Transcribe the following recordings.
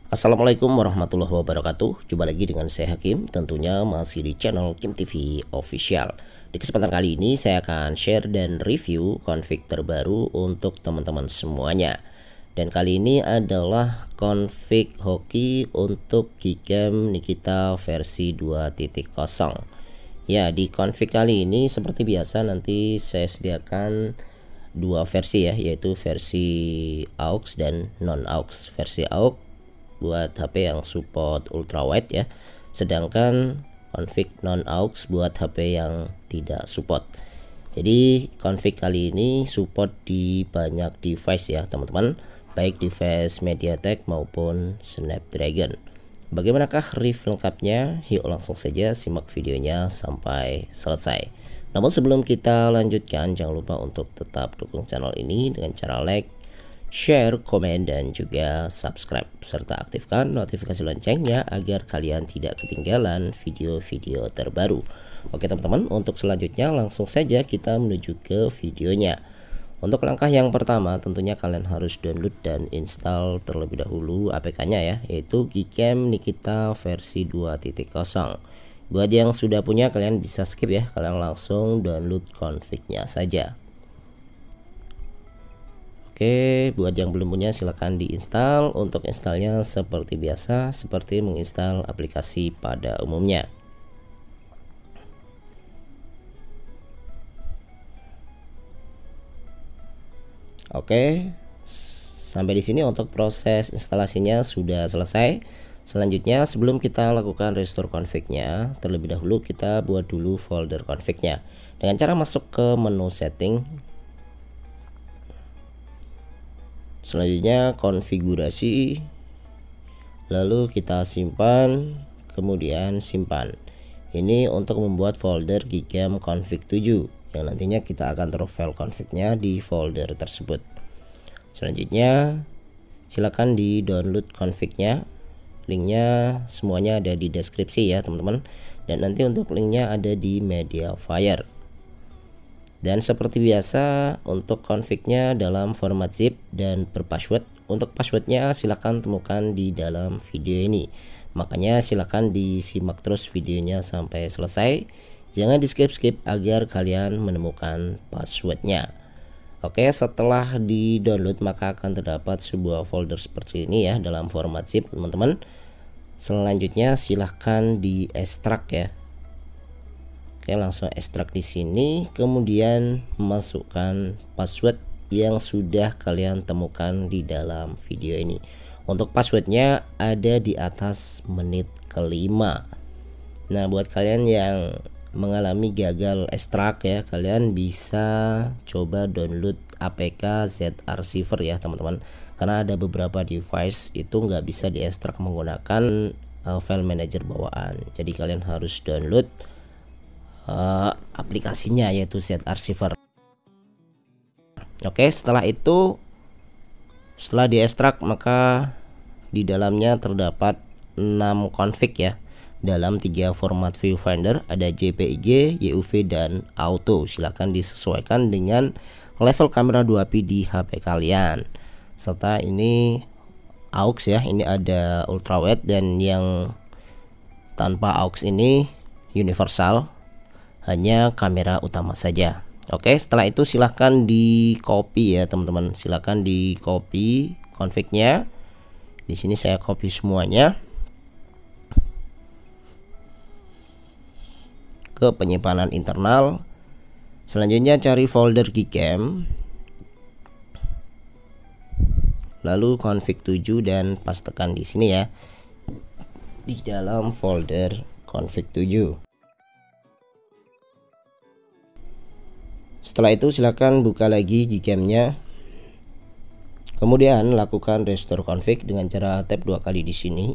Assalamualaikum warahmatullahi wabarakatuh. Jumpa lagi dengan saya Hakim, tentunya masih di channel Kim TV Official. Di kesempatan kali ini saya akan share dan review config terbaru untuk teman-teman semuanya. Dan kali ini adalah config hoki untuk Gcam Nikita versi 2.0. Ya, di config kali ini seperti biasa nanti saya sediakan dua versi ya, yaitu versi aux dan non aux. Versi aux buat HP yang support ultrawide ya, sedangkan config non aux buat HP yang tidak support. Jadi config kali ini support di banyak device ya teman-teman, baik device MediaTek maupun Snapdragon. Bagaimanakah review lengkapnya? Yuk langsung saja simak videonya sampai selesai. Namun sebelum kita lanjutkan, jangan lupa untuk tetap dukung channel ini dengan cara like, share, komen, dan juga subscribe, serta aktifkan notifikasi loncengnya agar kalian tidak ketinggalan video-video terbaru. Oke teman-teman, untuk selanjutnya langsung saja kita menuju ke videonya. Untuk langkah yang pertama tentunya kalian harus download dan install terlebih dahulu APK-nya ya, yaitu Gcam Nikita versi 2.0. Buat yang sudah punya kalian bisa skip ya, kalian langsung download config-nya saja. Oke, buat yang belum punya silahkan diinstal. Untuk installnya seperti biasa, seperti menginstal aplikasi pada umumnya. Oke, sampai di sini untuk proses instalasinya sudah selesai. Selanjutnya sebelum kita lakukan restore config-nya, terlebih dahulu kita buat dulu folder config-nya dengan cara masuk ke menu setting. Selanjutnya konfigurasi, lalu kita simpan, kemudian simpan. Ini untuk membuat folder Gcam config 7 yang nantinya kita akan taruh file config-nya di folder tersebut. Selanjutnya silakan di download config-nya, linknya semuanya ada di deskripsi ya teman-teman, dan nanti untuk linknya ada di Mediafire. Dan seperti biasa untuk config-nya dalam format zip dan berpassword. Untuk passwordnya silahkan temukan di dalam video ini, makanya silahkan disimak terus videonya sampai selesai, jangan di skip agar kalian menemukan passwordnya. Oke, setelah di download maka akan terdapat sebuah folder seperti ini ya dalam format zip teman-teman. Selanjutnya silahkan di ekstrak ya. Oke, langsung ekstrak di sini, kemudian masukkan password yang sudah kalian temukan di dalam video ini. Untuk passwordnya ada di atas menit kelima. Nah, buat kalian yang mengalami gagal ekstrak ya, kalian bisa coba download APK ZArchiver ya teman-teman, karena ada beberapa device itu nggak bisa diekstrak menggunakan file manager bawaan. Jadi kalian harus download aplikasinya yaitu ZArchiver. Oke, setelah itu setelah diekstrak maka di dalamnya terdapat 6 config ya dalam 3 format viewfinder, ada JPEG, YUV, dan auto. Silahkan disesuaikan dengan level kamera 2p di HP kalian. Serta ini aux ya, ini ada ultrawide, dan yang tanpa aux ini universal, hanya kamera utama saja. Oke, setelah itu silahkan di copy ya teman-teman, silahkan di copy config-nya. Di sini saya copy semuanya ke penyimpanan internal. Selanjutnya cari folder Gcam, lalu config 7 dan pastekan di sini ya di dalam folder config 7. Setelah itu silakan buka lagi Gcam-nya. Kemudian lakukan restore config dengan cara tap 2 kali di sini.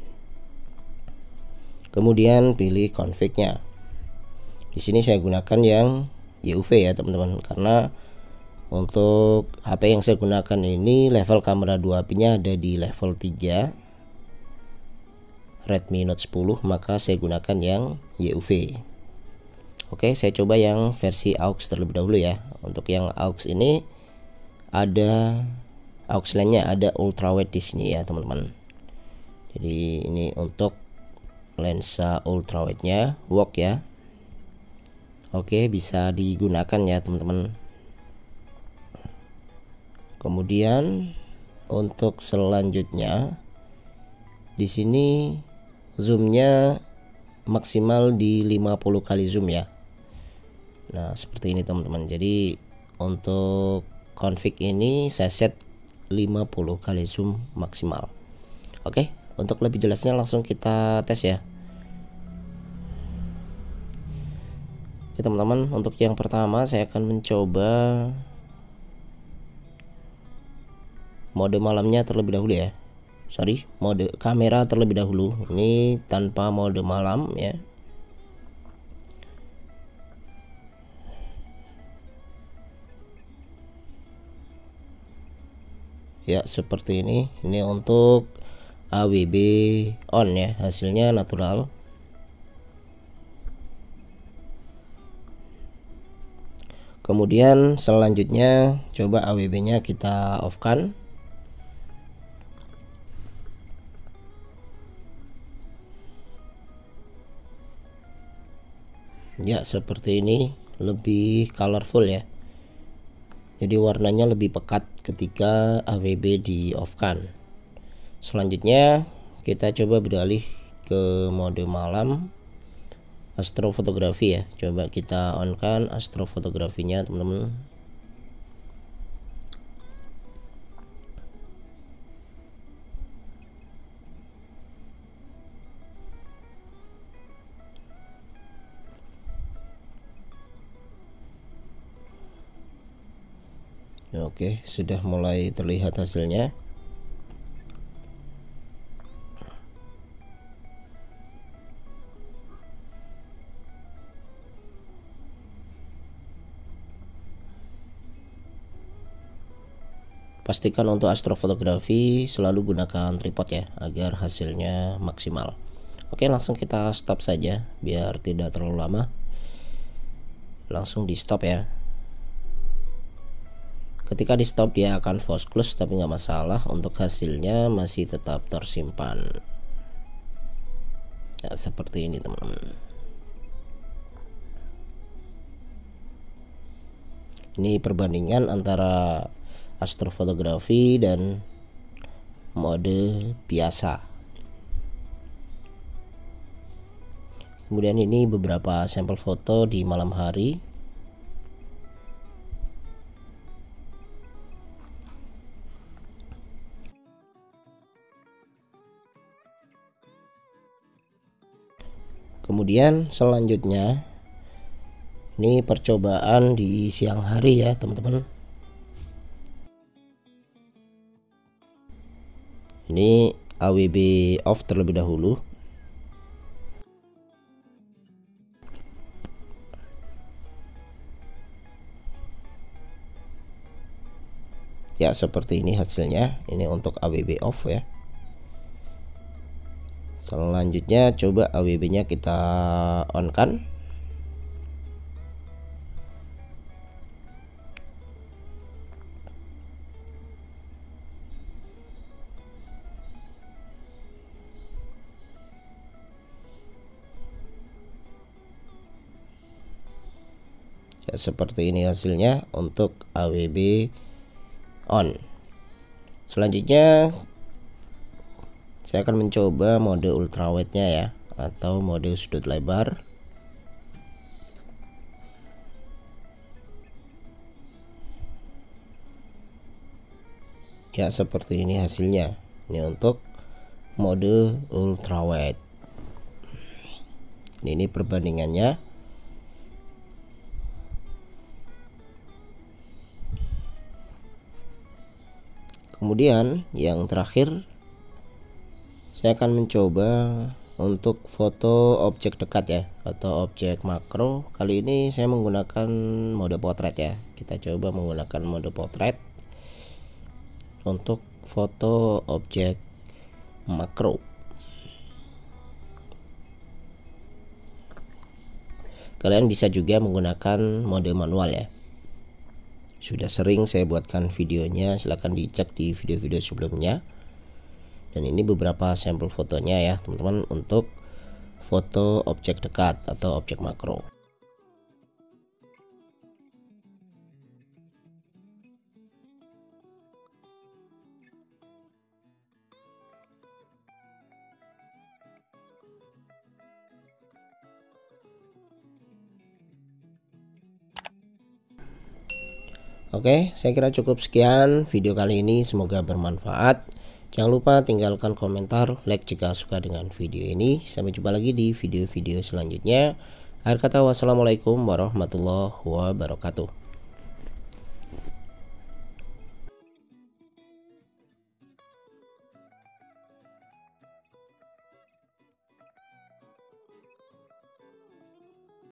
Kemudian pilih config-nya. Di sini saya gunakan yang YUV ya teman-teman, karena untuk HP yang saya gunakan ini level kamera 2p-nya ada di level 3 Redmi Note 10, maka saya gunakan yang YUV. Oke, saya coba yang versi aux terlebih dahulu ya. Untuk yang aux ini ada aux line-nya, ada ultrawide di sini ya teman-teman. Jadi ini untuk lensa ultrawide-nya work ya. Oke, bisa digunakan ya teman-teman. Kemudian untuk selanjutnya di sini zoomnya maksimal di 50 kali zoom ya. Nah, seperti ini teman-teman. Jadi untuk config ini saya set 50 kali zoom maksimal. Oke, untuk lebih jelasnya langsung kita tes ya. Oke teman-teman, untuk yang pertama saya akan mencoba mode malamnya terlebih dahulu ya. Mode kamera terlebih dahulu. Ini tanpa mode malam ya. Ya, seperti ini. Ini untuk AWB on ya, hasilnya natural. Kemudian selanjutnya coba AWB-nya kita off-kan. Ya, seperti ini, lebih colorful ya. Jadi warnanya lebih pekat ketika AWB di off-kan. Selanjutnya kita coba beralih ke mode malam, astrofotografi ya. Coba kita on kan astrofotografinya teman-teman. Oke, sudah mulai terlihat hasilnya. Pastikan untuk astrofotografi selalu gunakan tripod ya, agar hasilnya maksimal. Oke, langsung kita stop saja biar tidak terlalu lama. Langsung di stop ya. Ketika di stop dia akan force close, tapi nggak masalah, untuk hasilnya masih tetap tersimpan. Ya, seperti ini teman-teman. Ini perbandingan antara astrofotografi dan mode biasa. Kemudian ini beberapa sampel foto di malam hari. Kemudian selanjutnya ini percobaan di siang hari ya teman-teman. Ini AWB off terlebih dahulu. Ya, seperti ini hasilnya. Ini untuk AWB off ya. Selanjutnya coba AWB-nya kita on kan. Ya, seperti ini hasilnya untuk AWB on. Selanjutnya saya akan mencoba mode ultrawide-nya ya, atau mode sudut lebar. Ya, seperti ini hasilnya. Ini untuk mode ultrawide. Ini perbandingannya. Kemudian yang terakhir saya akan mencoba untuk foto objek dekat ya, atau objek makro. Kali ini saya menggunakan mode potret ya. Kita coba menggunakan mode potret untuk foto objek makro. Kalian bisa juga menggunakan mode manual ya. Sudah sering saya buatkan videonya, silahkan dicek di video-video sebelumnya. Dan ini beberapa sampel fotonya ya teman-teman untuk foto objek dekat atau objek makro. Oke, saya kira cukup sekian video kali ini, semoga bermanfaat. Jangan lupa tinggalkan komentar, like jika suka dengan video ini. Sampai jumpa lagi di video-video selanjutnya. Akhir kata, wassalamualaikum warahmatullahi wabarakatuh.